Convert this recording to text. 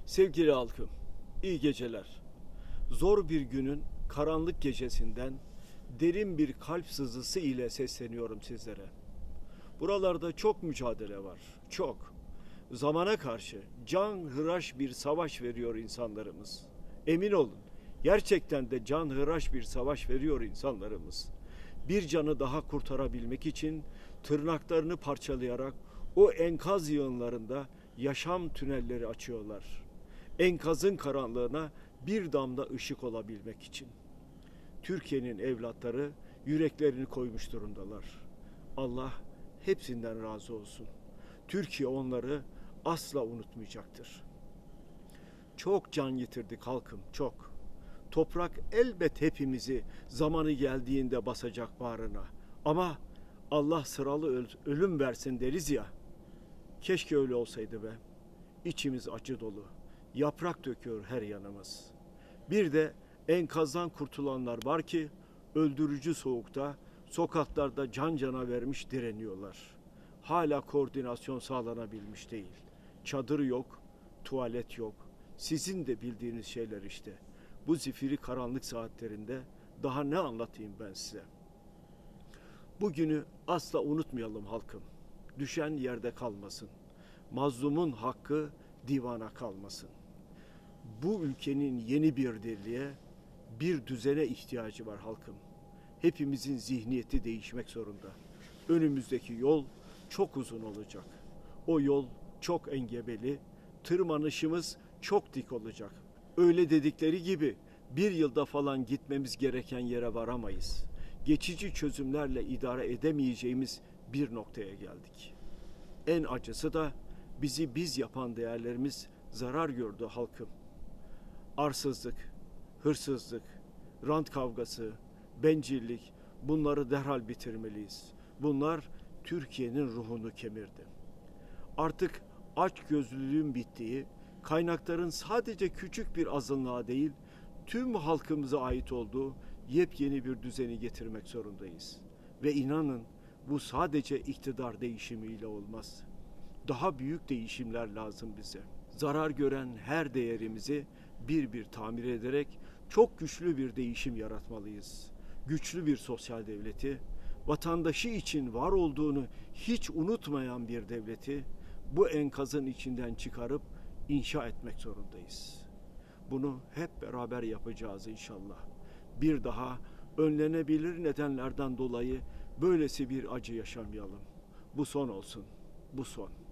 Sevgili halkım, iyi geceler. Zor bir günün karanlık gecesinden derin bir kalp sızısı ile sesleniyorum sizlere. Buralarda çok mücadele var, çok. Zamana karşı canhıraş bir savaş veriyor insanlarımız. Emin olun, gerçekten de canhıraş bir savaş veriyor insanlarımız. Bir canı daha kurtarabilmek için tırnaklarını parçalayarak o enkaz yığınlarında yaşam tünelleri açıyorlar. Enkazın karanlığına bir damla ışık olabilmek için. Türkiye'nin evlatları yüreklerini koymuş durumdalar. Allah hepsinden razı olsun. Türkiye onları asla unutmayacaktır. Çok can yitirdik halkım, çok. Toprak elbet hepimizi zamanı geldiğinde basacak bağrına. Ama Allah sıralı ölüm versin deriz ya. Keşke öyle olsaydı be. İçimiz acı dolu. Yaprak döküyor her yanımız. Bir de enkazdan kurtulanlar var ki öldürücü soğukta sokaklarda can cana vermiş direniyorlar. Hala koordinasyon sağlanabilmiş değil. Çadır yok, tuvalet yok. Sizin de bildiğiniz şeyler işte. Bu zifiri karanlık saatlerinde daha ne anlatayım ben size? Bugünü asla unutmayalım halkım. Düşen yerde kalmasın. Mazlumun hakkı divana kalmasın. Bu ülkenin yeni bir dirliğe, bir düzene ihtiyacı var halkım. Hepimizin zihniyeti değişmek zorunda. Önümüzdeki yol çok uzun olacak. O yol çok engebeli, tırmanışımız çok dik olacak. Öyle dedikleri gibi bir yılda falan gitmemiz gereken yere varamayız. Geçici çözümlerle idare edemeyeceğimiz bir noktaya geldik. En acısı da bizi biz yapan değerlerimiz zarar gördü halkım. Arsızlık, hırsızlık, rant kavgası, bencillik, bunları derhal bitirmeliyiz. Bunlar Türkiye'nin ruhunu kemirdi. Artık açgözlülüğün bittiği, kaynakların sadece küçük bir azınlığa değil, tüm halkımıza ait olduğu yepyeni bir düzeni getirmek zorundayız. Ve inanın bu sadece iktidar değişimiyle olmaz. Daha büyük değişimler lazım bize. Zarar gören her değerimizi bir bir tamir ederek çok güçlü bir değişim yaratmalıyız. Güçlü bir sosyal devleti, vatandaşı için var olduğunu hiç unutmayan bir devleti bu enkazın içinden çıkarıp inşa etmek zorundayız. Bunu hep beraber yapacağız inşallah. Bir daha önlenebilir nedenlerden dolayı böylesi bir acı yaşamayalım. Bu son olsun, bu son.